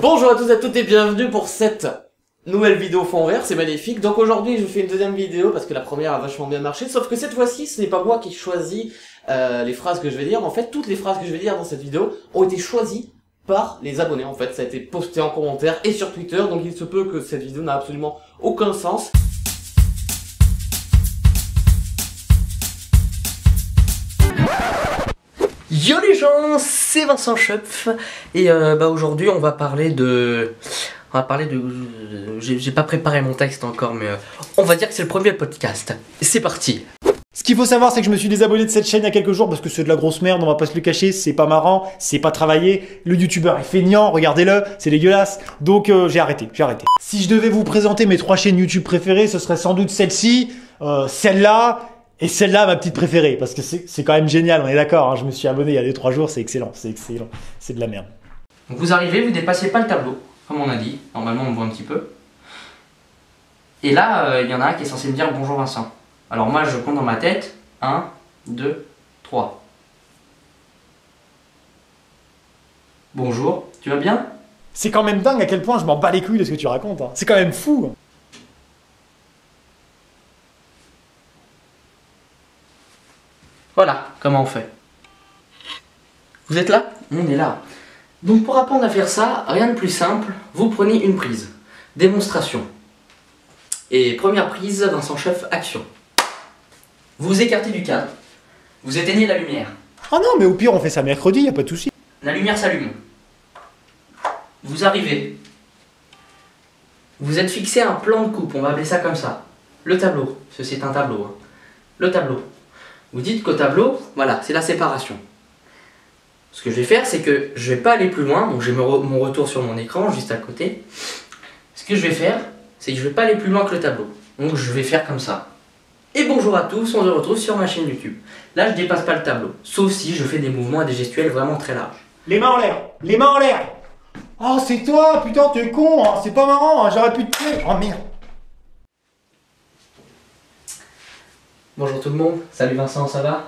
Bonjour à tous et à toutes et bienvenue pour cette nouvelle vidéo fond vert, c'est magnifique. Donc aujourd'hui je fais une deuxième vidéo parce que la première a vachement bien marché, sauf que cette fois-ci ce n'est pas moi qui choisis les phrases que je vais dire. En fait toutes les phrases que je vais dire dans cette vidéo ont été choisies par les abonnés. En fait ça a été posté en commentaire et sur Twitter, donc il se peut que cette vidéo n'a absolument aucun sens. Yo les gens, c'est Vincent Schöpf et aujourd'hui on va parler de... J'ai pas préparé mon texte encore mais on va dire que c'est le premier podcast. C'est parti. Ce qu'il faut savoir, c'est que je me suis désabonné de cette chaîne il y a quelques jours parce que c'est de la grosse merde, on va pas se le cacher, c'est pas marrant, c'est pas travaillé, le youtubeur est feignant, regardez-le, c'est dégueulasse, donc j'ai arrêté. Si je devais vous présenter mes 3 chaînes YouTube préférées, ce serait sans doute celle-ci, celle-là, et celle-là ma petite préférée, parce que c'est quand même génial, on est d'accord, hein, je me suis abonné il y a 2-3 jours, c'est excellent, c'est de la merde. Donc vous arrivez, vous dépassez pas le tableau, comme on a dit, normalement on le voit un petit peu. Et là, il y en a un qui est censé me dire bonjour Vincent. Alors moi je compte dans ma tête, 1, 2, 3. Bonjour, tu vas bien? C'est quand même dingue à quel point je m'en bats les couilles de ce que tu racontes, hein. C'est quand même fou. Voilà, comment on fait. Vous êtes là? On est là. Donc pour apprendre à faire ça, rien de plus simple, vous prenez une prise. Démonstration. Et première prise, Vincent Schöpf, action. Vous vous écartez du cadre. Vous éteignez la lumière. Oh non, mais au pire on fait ça mercredi, y a pas de souci. La lumière s'allume. Vous arrivez. Vous êtes fixé un plan de coupe, on va appeler ça comme ça. Le tableau, ceci est un tableau. Hein. Le tableau. Vous dites qu'au tableau, voilà, c'est la séparation. Ce que je vais faire, c'est que je vais pas aller plus loin, donc j'ai mon retour sur mon écran juste à côté. Ce que je vais faire, c'est que je vais pas aller plus loin que le tableau. Donc je vais faire comme ça. Et bonjour à tous, on se retrouve sur ma chaîne YouTube. Là, je dépasse pas le tableau, sauf si je fais des mouvements et des gestuels vraiment très larges. Les mains en l'air, les mains en l'air. Oh c'est toi, putain t'es con, hein. C'est pas marrant, hein. J'aurais pu te tuer. Oh merde. Bonjour tout le monde, salut Vincent, ça va?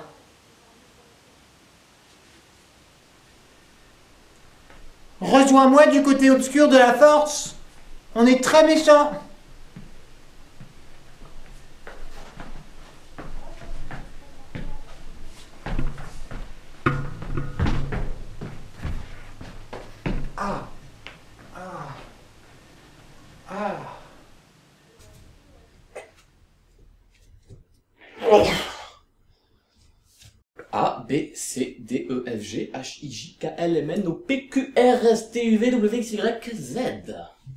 Rejoins-moi du côté obscur de la force. On est très méchants. Ah. Ah. Ah. A, B, C, D, E, F, G, H, I, J, K, L, M, N, O, P, Q, R, S, T, U, V, W, X, Y, Z.